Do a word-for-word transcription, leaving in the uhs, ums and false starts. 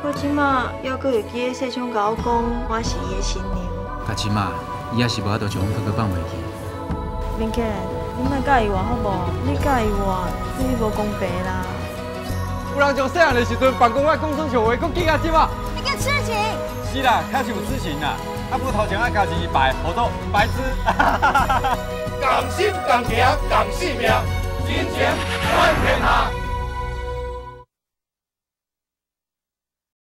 我即马还阁会记得西昌甲我讲，我是伊的新娘。 甲即马，伊也是无法度将阮哥哥放袂记。 明姐，你莫介意我好无？你介意我，你无公平啦。 有人从细汉的时阵办公爱讲装笑话，搁记到即马。 你个痴情！ 是啦，确实有痴情啦。啊，不过头前爱家己白，好多白痴。 同心同行共性命，金钱换天下。